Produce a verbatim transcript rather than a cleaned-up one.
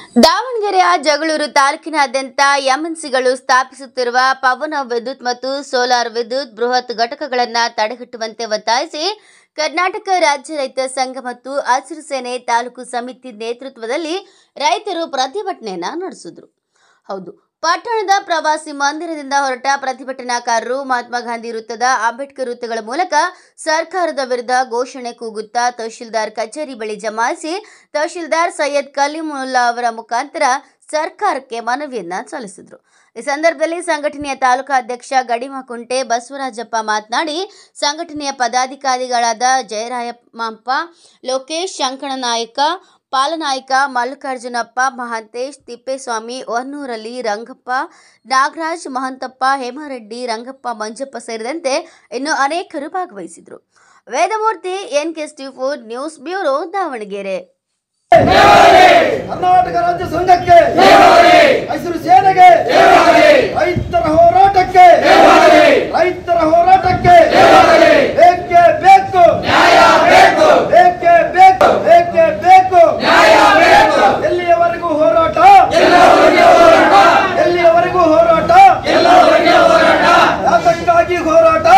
ದಾವಣಗೆರೆಯ ಜಗಳೂರು ತಾಲೂಕಿನಾದ್ಯಂತ ಎಂಎನ್ಸಿಗಳು ಸ್ಥಾಪಿಸುತ್ತಿರುವ ಪವನ ವಿದ್ಯುತ್ ಮತ್ತು ಸೋಲಾರ್ ವಿದ್ಯುತ್ ಬೃಹತ್ ಘಟಕಗಳನ್ನು ತಡೆಗಟ್ಟುವಂತೆ ಒತ್ತಾಯಿಸಿ ಕರ್ನಾಟಕ ರಾಜ್ಯ ರೈತ ಸಂಘ ಮತ್ತು ಹಸಿರು ಸೇನೆ ತಾಲೂಕು ಸಮಿತಿ ನೇತೃತ್ವದಲ್ಲಿ ರೈತರು ಪ್ರತಿಭಟನೆಯನ್ನು ನಡೆಸಿದರು. ಹೌದು, ಪಟ್ಟಣದ ಪ್ರವಾಸಿ ಮಂದಿರದಿಂದ ಹೊರಟ ಪ್ರತಿಭಟನಾಕಾರರು ಮಹಾತ್ಮ ಗಾಂಧಿ ವೃತ್ತದ ಅಂಬೇಡ್ಕರ್ ವೃತ್ತಗಳ ಮೂಲಕ ಸರ್ಕಾರದ ವಿರುದ್ಧ ಘೋಷಣೆ ಕೂಗುತ್ತಾ ತಹಶೀಲ್ದಾರ್ ಕಚೇರಿ ಬಳಿ ಜಮಾಯಿಸಿ ತಹಶೀಲ್ದಾರ್ ಸೈಯದ್ ಕಲೀಮುಲ್ಲಾ ಅವರ ಮುಖಾಂತರ ಸರ್ಕಾರಕ್ಕೆ ಮನವಿಯನ್ನ ಸಲ್ಲಿಸಿದರು. ಈ ಸಂದರ್ಭದಲ್ಲಿ ಸಂಘಟನೆಯ ತಾಲೂಕಾ ಅಧ್ಯಕ್ಷ ಗಡಿಮಕುಂಟೆ ಬಸವರಾಜಪ್ಪ ಮಾತನಾಡಿ, ಸಂಘಟನೆಯ ಪದಾಧಿಕಾರಿಗಳಾದ ಜಯರಾಯಪ್ಪ, ಲೋಕೇಶ್, ಶಂಕರನಾಯಕ, ಪಾಲನಾಯಕ, ಮಲ್ಲಿಕಾರ್ಜುನಪ್ಪ, ಮಹಾಂತೇಶ್, ತಿಪ್ಪೇಸ್ವಾಮಿ, ಹೊನ್ನೂರಲ್ಲಿ ರಂಗಪ್ಪ, ನಾಗರಾಜ್, ಮಹಂತಪ್ಪ, ಹೇಮರೆಡ್ಡಿ, ರಂಗಪ್ಪ, ಮಂಜಪ್ಪ ಸೇರಿದಂತೆ ಇನ್ನು ಅನೇಕರು ಭಾಗವಹಿಸಿದರು. Vedamurthy, N K four news bureau, Davanagere. Karnataka ರಾಜ್ಯ ಸಂಘಕ್ಕೆ, ಹಸಿರು ಸೇನೆಗೆ, ರೈತರ ಹೋರಾಟಕ್ಕೆ, ರೈತರ ಹೋರಾಟಕ್ಕೆ ಬೇಕೇ ಬೇಕು, ಬೇಕೇ ಬೇಕು, ಬೇಕೇ ಬೇಕು. ಎಲ್ಲಿಯವರೆಗೂ ಹೋರಾಟ, ಎಲ್ಲಿಯವರೆಗೂ ಹೋರಾಟ, ಯಾತಕ್ಕಾಗಿ ಹೋರಾಟ,